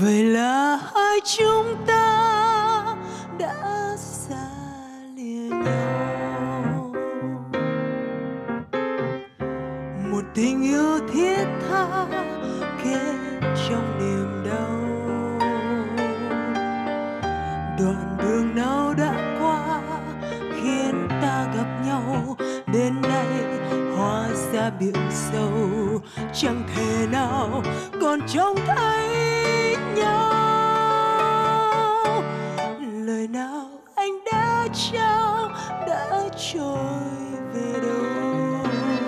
vậy là hai chúng ta đã xa lìa nhau. Một tình yêu thiết tha kết trong niềm đau. Đoạn đường nào đã qua khiến ta gặp nhau, đến nay hóa ra biển sâu, chẳng thể nào còn trông thấy nhau. Lời nào anh đã trao đã trôi về đâu,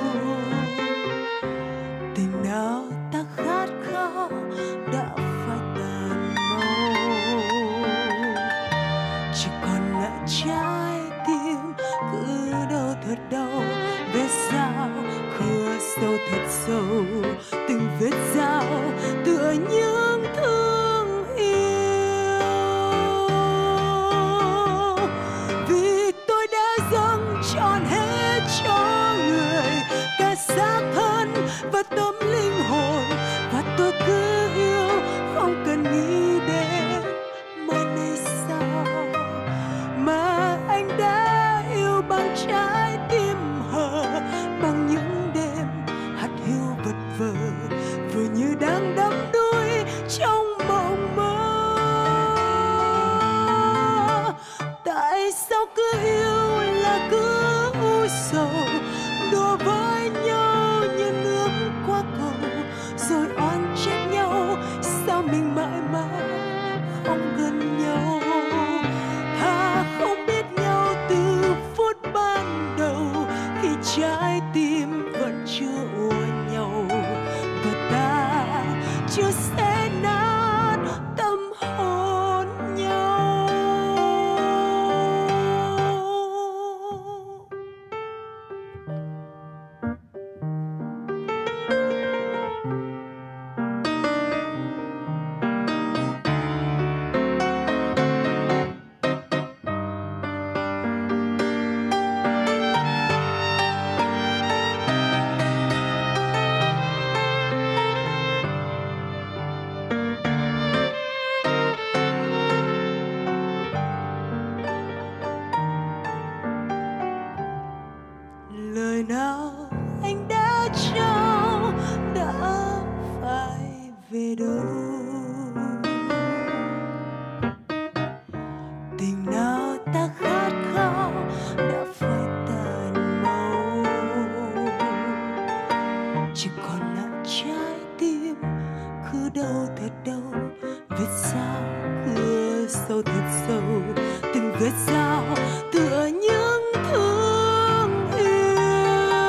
tình nào ta khát khao đã phai tàn mau. Chỉ còn lại trái tim cứ đau thật đau, vết dao khứa sâu thật sâu, từng vết dao tựa những thương yêu. Vì tôi đã dâng trọn hết cho người, cả xác thân và tâm linh hồn, và tôi cứ yêu không cần nghĩ đến mai này sao. Mà anh đã yêu bằng trái tim hờ, bằng những đêm hắt hiu vật vờ, vừa như đang đắm đuối trong mộng mơ. Tại sao cứ yêu là cứ u sầu, đùa với nhau như nước qua cầu, rồi oan trách nhau sao mình mãi mãi không gần nhau. Thà không biết nhau từ phút ban đầu, khi trái tim vẫn chưa ùa nhau, và ta chưa xé nát tâm hồn nhau. Lời nào anh đã trao đã phải về đâu, tình nào ta khát khao đã phải tàn mau. Chỉ còn lại trái tim cứ đau thật đau, vết dao cưa sâu thật sâu, từng vết dao tựa những thương yêu.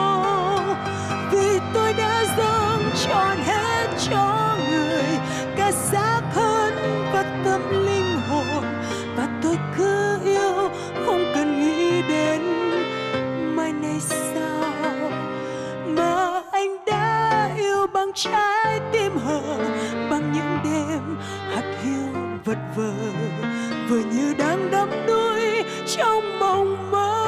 Vì tôi đã dâng trọn hết cho người, cả xác thân và tâm linh hồn, và tôi cứ yêu không cần nghĩ đến mai này sao. Mà anh đã yêu bằng trái tim hờ, bằng những đêm hắt hiu vật vờ, vừa như đang đắm đuối trong mộng mơ.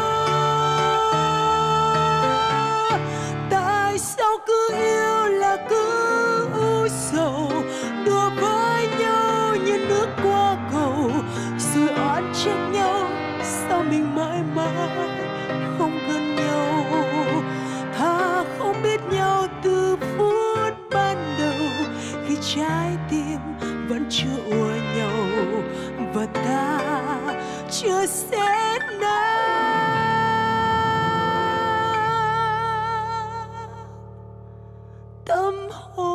Tại sao cứ yêu là cứ u sầu, đùa với nhau như nước qua cầu, rồi oán trách nhau sao mình mãi mãi không gần nhau. Thà không biết nhau từ phút ban đầu, khi trái tim vẫn chưa ùa nhau, và ta chưa xé nát tâm hồn.